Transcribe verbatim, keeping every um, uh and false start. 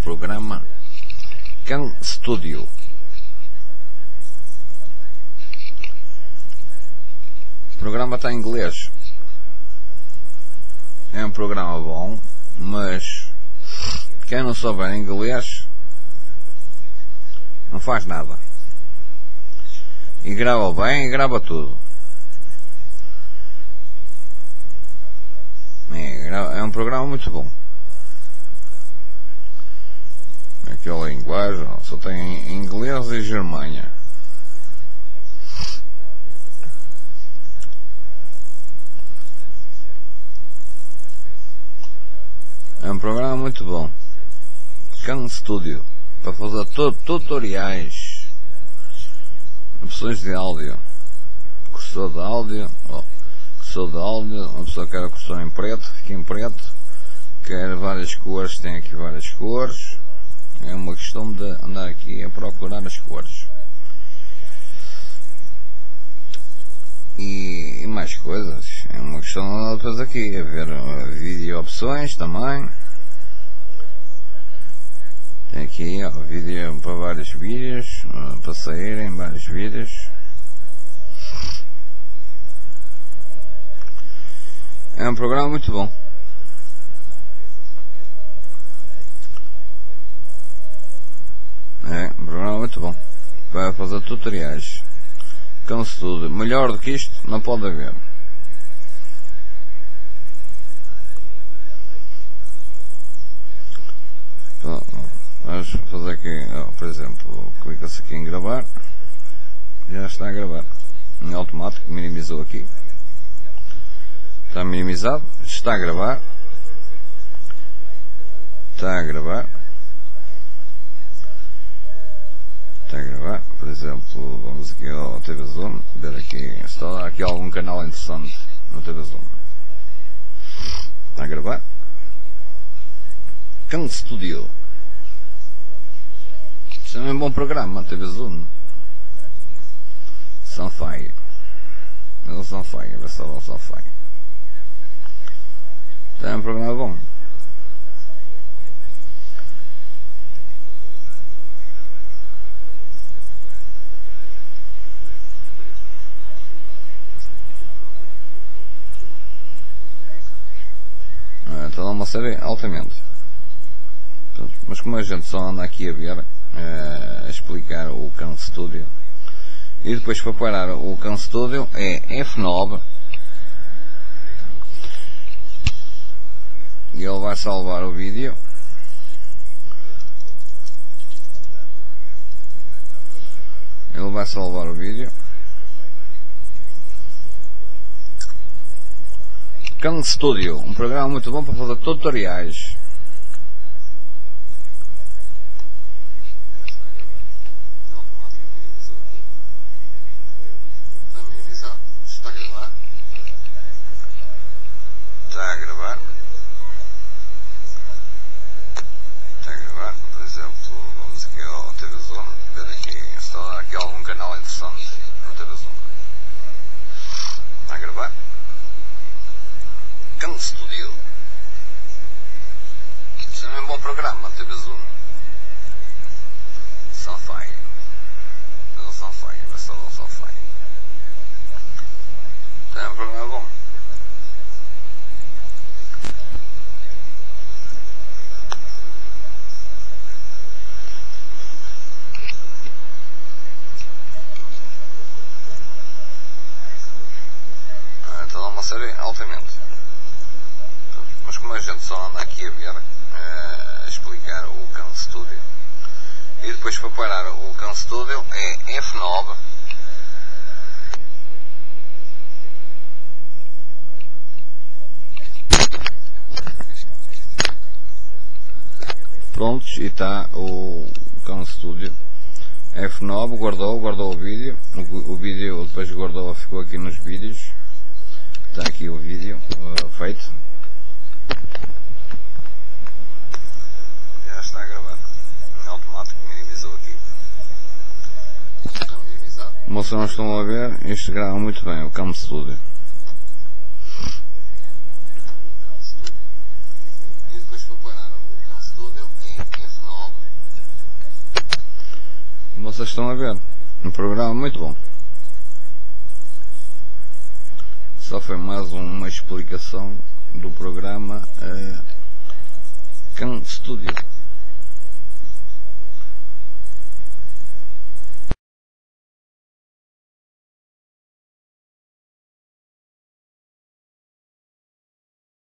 programa Can Studio. O programa está em inglês. É um programa bom, mas quem não souber inglês não faz nada. E grava bem e grava tudo. É, é um programa muito bom. Aquela linguagem só tem inglês e Germânia. É um programa muito bom. Can Studio, para fazer tutoriais, opções de áudio, cursor de áudio, oh, cursor de áudio, uma pessoa quer a cursor em preto, fica em preto, quer várias cores, tem aqui várias cores. É uma questão de andar aqui a procurar as cores. E, e mais coisas. É uma questão de andar depois aqui a ver uh, vídeo opções também. Tem aqui ó, vídeo para vários vídeos, uh, para saírem vários vídeos. É um programa muito bom. É um programa muito bom para fazer tutoriais. Can Studio, melhor do que isto não pode haver. Então, vamos fazer aqui, ó, por exemplo, clica-se aqui em gravar, já está a gravar em automático, minimizou aqui, está minimizado, está a gravar, está a gravar. A gravar, por exemplo, vamos aqui ao T V Zone, ver aqui, está aqui algum canal interessante no T V Zone. Está a gravar. Can Studio. Isto é um bom programa, T V Zone. Sunfire. É o Sunfire, vai ser o Sunfire. É um programa bom. Está uma série altamente. Mas como a gente só anda aqui a ver, uh, a explicar o Can Studio, e depois para parar o Can Studio é F nove e ele vai salvar o vídeo. Ele vai salvar o vídeo. Can Studio, um programa muito bom para fazer tutoriais. Está a gravar. Está a gravar. Está a gravar. Por exemplo, vamos aqui ao T V Zone, ver aqui, está aqui algum canal interessante no T V Zone. Está a gravar. Can Studio. Isso é um bom programa, T V Zone. Sunfire. Não é Sunfire, vai ser o Sunfire. É um programa bom. Ah, então é uma série altamente. Mas como a gente só anda aqui a ver, uh, a explicar o Can Studio, e depois para parar o Can Studio é F nove. Prontos, e está o Can Studio. F nove, guardou, guardou o vídeo, o, o vídeo depois guardou, ficou aqui nos vídeos. Está aqui o vídeo uh, feito. Já está a gravar em automático, minimizou aqui. Como vocês não estão a ver, isto grava muito bem o Can Studio. E depois para parar o Can Studio é F nove. vocês estão a ver. Um programa muito bom. Só foi mais uma explicação do programa uh, Can Studio.